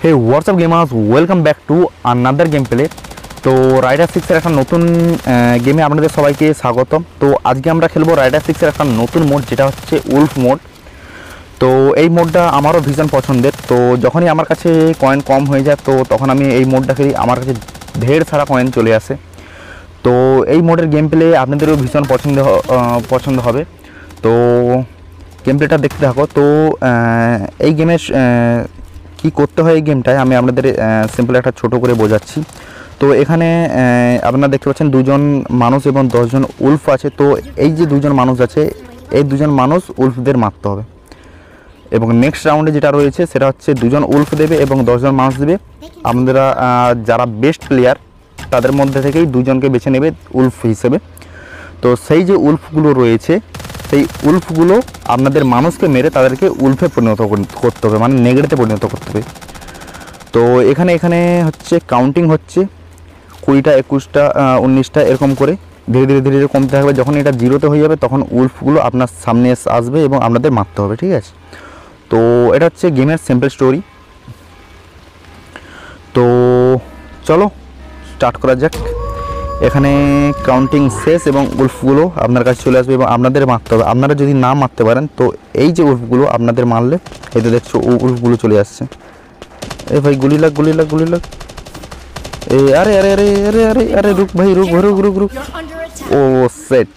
Hey what's up gamers, welcome back to another gameplay. তো রাইডার সিক্সের একটা নতুন গেমে আপনাদের সবাইকে স্বাগতম। তো আজকে আমরা খেলবো রাইডার সিক্সের একটা নতুন মোড, যেটা হচ্ছে উলফ মোড। তো এই মোডটা আমারও ভীষণ পছন্দের। তো যখনই আমার কাছে কয়েন কম হয়ে যায়, তো তখন আমি এই মোডটা খেলি, আমার কাছে ঢের সারা কয়েন চলে আসে। তো এই মোডের গেম প্লে আপনাদেরও ভীষণ পছন্দ হবে। তো গেম প্লেটা দেখতে থাকো। তো এই গেমের কি করতে হয় এই গেমটায় আমি আপনাদের সিম্পল একটা ছোট করে বোঝাচ্ছি। তো এখানে আপনারা দেখতে পাচ্ছেন দুজন মানুষ এবং 10 জন উলফ আছে। তো এই যে দুজন মানুষ আছে, এই দুজন মানুষ উলফদের মারতে হবে। এবং নেক্সট রাউন্ডে যেটা রয়েছে সেটা হচ্ছে দুজন উলফ দেবে এবং 10 জন মানুষ দেবে। আপনারা যারা বেস্ট প্লেয়ার তাদের মধ্যে থেকেই দুজনকে বেছে নেবে উলফ হিসেবে। তো সেই যে উলফগুলো রয়েছে, সেই উলফগুলো আপনাদের মানুষকে মেরে তাদেরকে উলফে পরিণত করতে হবে, মানে নেগড়েতে পরিণত করতে হবে। তো এখানে হচ্ছে কাউন্টিং হচ্ছে 20টা 21টা 19টা এরকম করে ধীরে ধীরে কমতে থাকবে। যখন এটা 0তে হয়ে যাবে তখন উলফগুলো আপনার সামনে আসবে এবং আপনাদের মারতে হবে, ঠিক আছে? তো এটা হচ্ছে গেমের সিম্পল স্টোরি। তো চলো স্টার্ট করা যাক। এখানে কাউন্টিং শেষ এবং উলফগুলো আপনার কাছে চলে আসবে এবং আপনাদের মারতে হবে। আপনারা যদি না মারতে পারেন তো এই যে উলফগুলো আপনাদের মারলে, এই তো দেখছো উলফগুলো চলে আসছে। এ ভাই গুলি লাগ এ আরে আরে আরে আরে আরে আরে রুক ভাই, রুক ও সেট।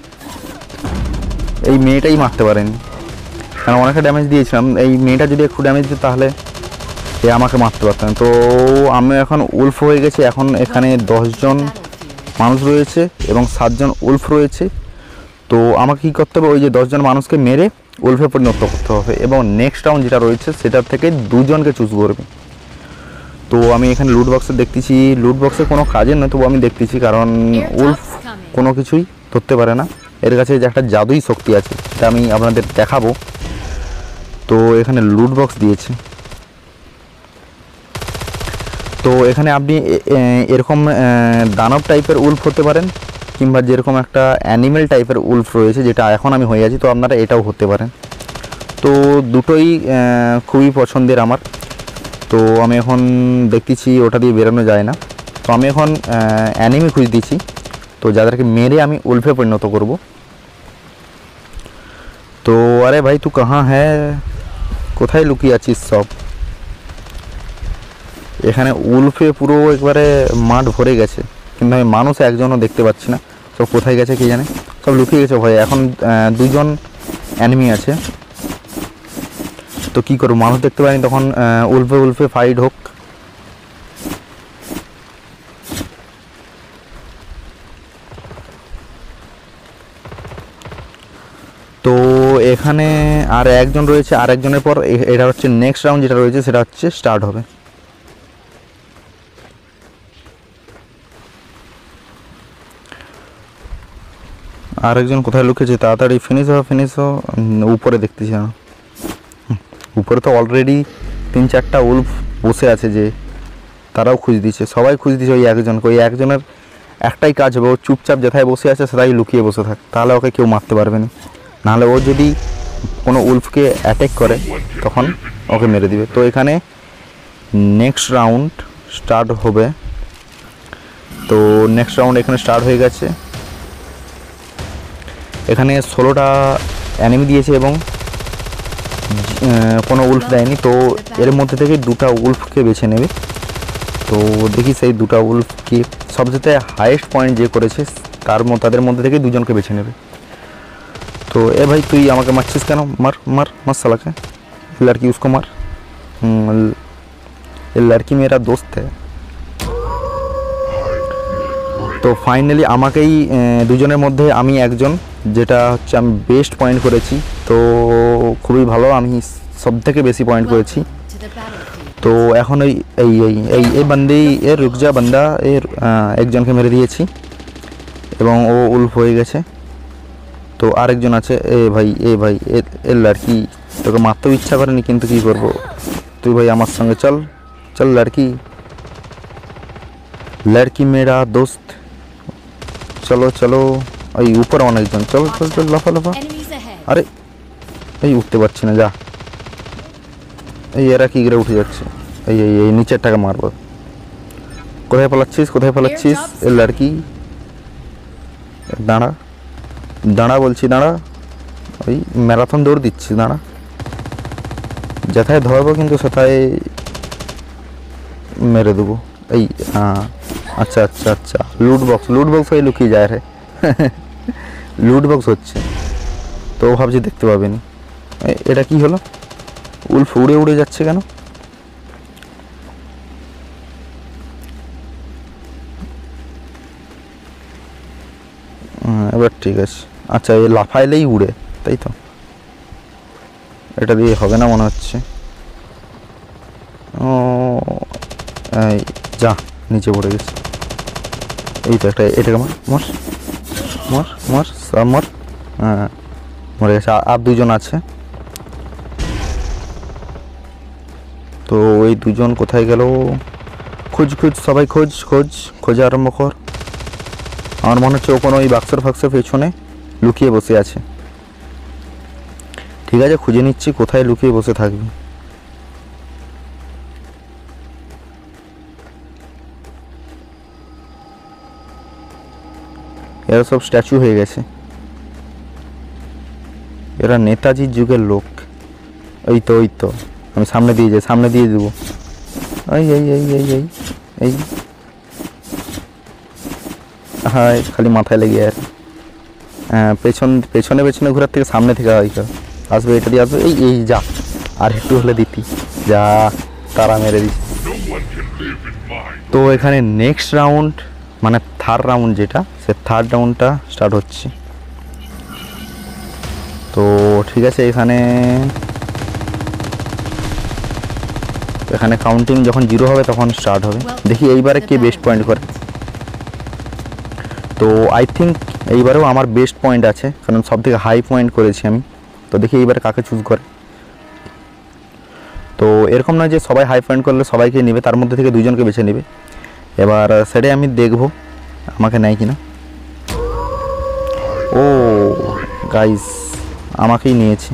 এই মেয়েটাই মারতে পারেনি, কারণ অনেকটা ড্যামেজ দিয়েছিলাম। এই মেয়েটা যদি একটু ড্যামেজ দিত তাহলে এ আমাকে মারতে পারতেন। তো আমি এখন উলফ হয়ে গেছি। এখন এখানে 10 জন মানুষ রয়েছে এবং 7 জন উলফ রয়েছে। তো আমাকে কী করতে হবে, ওই যে 10 জন মানুষকে মেরে উলফে পরিণত করতে হবে এবং নেক্সট রাউন্ড যেটা রয়েছে সেটার থেকে 2 জনকে চুজ করবে। তো আমি এখানে লুট বক্সে দেখতেছি, লুট বক্সে কোনো কাজের নয়, তবু আমি দেখতেছি, কারণ উলফ কোনো কিছুই ধরতে পারে না। এর কাছে যে একটা জাদুই শক্তি আছে, সেটা আমি আপনাদের দেখাবো। তো এখানে লুট বক্স দিয়েছে। তো এখানে আপনি এরকম দানব টাইপের উলফ হতে পারেন, কিংবা যেরকম একটা অ্যানিমেল টাইপের উলফ রয়েছে, যেটা এখন আমি হয়ে আছি, তো আপনারা এটাও হতে পারেন। তো দুটোই খুবই পছন্দের আমার। তো আমি এখন দেখতেছি ওটা দিয়ে বেরোনো যায় না। তো আমি এখন অ্যানিমি খুঁজ দিচ্ছি, তো যাদেরকে মেরে আমি উলফে পরিণত করব। তো আরে ভাই তুই কাহা হ্যাঁ, কোথায় লুকিয়ে আছিস সব? এখানে উলফে পুরো একবারে মাঠ ভরে গেছে, কিন্তু আমি মানুষ একজনও দেখতে পাচ্ছি না। সব কোথায় গেছে কে জানে, সব লুকিয়ে গেছে ভয়ে। এখন 2 জন অ্যানিমি আছে, তো কী করবো, মানুষ দেখতে পাইনি, তখন উলফে ফাইট হোক। তো এখানে আর একজন রয়েছে, আর একজনের পর এটা হচ্ছে নেক্সট রাউন্ড যেটা রয়েছে সেটা হচ্ছে স্টার্ট হবে। আরেকজন কোথায় লুকিয়েছে, তাড়াতাড়ি ফিনিশ হো। উপরে দেখতেছি না, উপরে তো অলরেডি 3-4টা উলফ বসে আছে, যে তারাও খুঁজ দিচ্ছে, সবাই খুঁজ দিচ্ছে ওই একজনকে। ওই একজনের একটাই কাজ হবে, ও চুপচাপ যেথায় বসে আছে সেটাই লুকিয়ে বসে থাক, তাহলে ওকে কেউ মারতে পারবে না। নাহলে ও যদি কোনো উলফকে অ্যাটাক করে তখন ওকে মেরে দিবে। তো এখানে নেক্সট রাউন্ড স্টার্ট হবে। তো নেক্সট রাউন্ড এখানে স্টার্ট হয়ে গেছে। এখানে 16টা অ্যানিমি দিয়েছে এবং কোনো উলফ দেয়নি। তো এর মধ্যে থেকে 2টা উলফকে বেছে নেবে। তো দেখি সেই 2টা উলফকে সবচেয়ে হাইয়েস্ট পয়েন্ট যে করেছে তাদের মধ্যে থেকে 2 জনকে বেছে নেবে। তো এ ভাই তুই আমাকে মারছিস কেন? মার মার মার সালাকে, লড়কি উসকো মার, লড়কি মেরা দোস্ত হ্যায়। তো ফাইনালি আমাকেই 2 জনের মধ্যে আমি একজন, যেটা হচ্ছে আমি বেস্ট পয়েন্ট করেছি। তো খুবই ভালো, আমি সব থেকে বেশি পয়েন্ট করেছি। তো এখন এই এই এই এই বান্দেই এর রুকজা বান্দা এর একজনকে মেরে দিয়েছি এবং ও উলফ হয়ে গেছে। তো আরেকজন আছে, এ ভাই এর লড়কি, তোকে মারতেও ইচ্ছা করেনি, কিন্তু কী করবো, তুই ভাই আমার সঙ্গে চল চল, লড়কি মেরা দোস্ত, চলো চলো। ওই উপরে অনেকজন, চল লাফা। আরে এই উঠতে পারছি না, যা। এই এরা কি করে উঠে যাচ্ছে? এই নিচেরটাকে মারবো। কোথায় পালাচ্ছিস এ লড়কি? দাঁড়া দাঁড়া বলছি, দাঁড়া। ওই ম্যারাথন দৌড় দিচ্ছি, দাঁড়া। যেথায় ধরবো কিন্তু সেথায় মেরে দেবো। এই হ্যাঁ, আচ্ছা লুট বক্স হয়ে লুকিয়ে যায় রে। লুট বক্স হচ্ছে তো ভাবছি দেখতে পাবেনি। এটা কি হলো? উল্ফ উড়ে উড়ে যাচ্ছে কেন? এবার ঠিক আছে। আচ্ছা, এই লাফাইলেই উড়ে, তাই তো? এটা দিয়ে হবে না মনে হচ্ছে। ও এই যা, নিচে পড়ে গেছে। এই তো একটা, এটাকে মর মর মর সব মর। হ্যাঁ, মরে গেছে। আর দুজন আছে। তো ওই দুজন কোথায় গেল? খোঁজ সবাই খোঁজা আরম্ভ কর। আমার মনে হচ্ছে ও কোনো ওই বাক্সের পেছনে লুকিয়ে বসে আছে। ঠিক আছে, খুঁজে নিচ্ছি কোথায় লুকিয়ে বসে থাকবে। এরা সব স্ট্যাচু হয়ে গেছে। এরা নেতাজির যুগের লোক। ওই তো আমি সামনে দিয়ে দেবো। এই হ্যাঁ, খালি মাথায় লেগে আর। হ্যাঁ, পেছনে ঘোরার থেকে সামনে থেকে হয়তো আসবে। এটা দিয়ে আসবে। এই যা, আর একটু হলে দিতি। যা, তারা মেরে দিচ্ছে। তো এখানে নেক্সট রাউন্ড, মানে থার্ড রাউন্ড যেটা, সে থার্ড রাউন্ডটা স্টার্ট হচ্ছে। তো ঠিক আছে, এখানে কাউন্টিং যখন 0 হবে তখন স্টার্ট হবে। দেখি এইবারে কে বেস্ট পয়েন্ট করে। তো আই থিঙ্ক এইবারেও আমার বেস্ট পয়েন্ট আছে, কারণ সব থেকে হাই পয়েন্ট করেছি আমি। তো দেখি এইবারে কাকে চুজ করে। তো এরকম নয় যে সবাই হাই পয়েন্ট করলে সবাইকে নেবে, তার মধ্যে থেকে 2 জনকে বেছে নেবে। এবার সেটাই আমি দেখবো আমাকে নেয় কিনা। ও গাইস, আমাকেই নিয়েছি।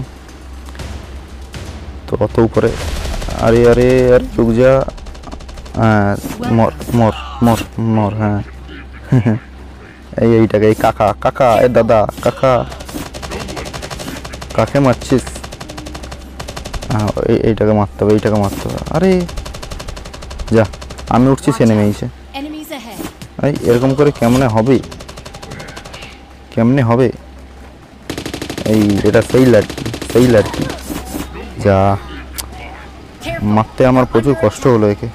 তো অত উপরে, আরে রুক যা। হ্যাঁ, মর হ্যাঁ। এইটাকে, এই কাকা এ দাদা, কাকে মারছিস? হ্যাঁ, এইটাকে মারতে হবে। আরে যা, আমি উঠছি, সে নেমেছে। এই এরকম করে কেমনে হবে? এই এটা সেই লড়কি। যা, মারতে আমার প্রচুর কষ্ট হলো একে।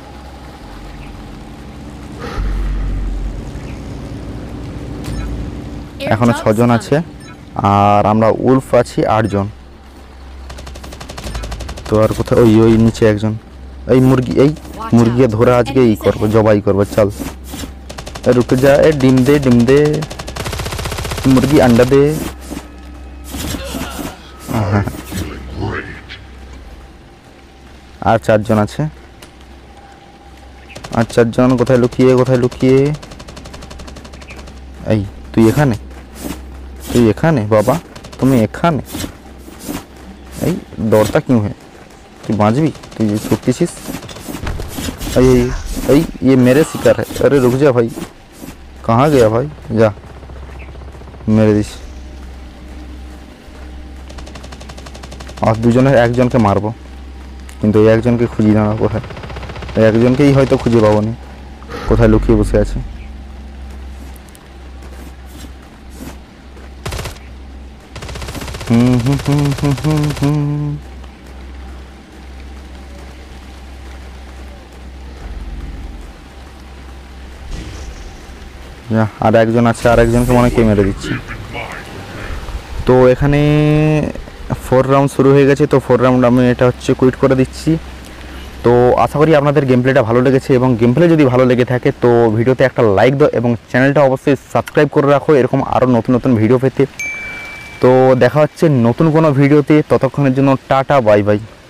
এখনো 6 জন আছে, আর আমরা উলফ আছি 8 জন। তো আর কোথায়? ওই নিচে একজন। এই মুরগি ধরে আজকে জবাই করবো। চল, রুকে যা। ডিম দে মুরগি, আন্ডা দে। হ্যাঁ, আর 4 জন আছে। আর 4 জন কোথায় লুকিয়ে? এই তুই এখানে বাবা, তুমি এখানে? এই डरता क्यों है? তুই বাঁচবি, তুই ছুটতেছিস। এই ये मेरे शिकार है। अरे रुक जा भाई, कहाँ गया भाई? जा, মেরে দিস। আর 2 জনের একজনকে মারবো, কিন্তু এই একজনকে খুঁজি না কোথায়। এই একজনকেই হয়তো খুঁজে পাবো না, কোথায় লুকিয়ে বসে আছে। আর একজন আছে, আর একজনকে মনে কে মেরে দিচ্ছে। তো এখানে 4 রাউন্ড শুরু হয়ে গেছে। তো 4 রাউন্ড আমি এটা হচ্ছে কুইট করে দিচ্ছি। তো আশা করি আপনাদের গেম প্লেটা ভালো লেগেছে, এবং গেম প্লে যদি ভালো লেগে থাকে তো ভিডিওতে একটা লাইক দাও, এবং চ্যানেলটা অবশ্যই সাবস্ক্রাইব করে রাখো এরকম আরও নতুন ভিডিও পেতে। তো দেখা হচ্ছে নতুন কোনো ভিডিওতে, ততক্ষণের জন্য টাটা, বাই বাই।